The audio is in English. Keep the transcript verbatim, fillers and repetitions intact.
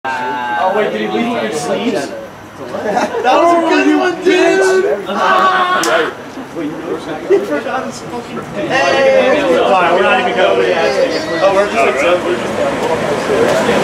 Oh wait, did he leave with your sleeves? That was a good one, dude! Ah! He forgot his fucking pen. Hey! Fine, we're not even going to the ass. Oh, we're just like, we're just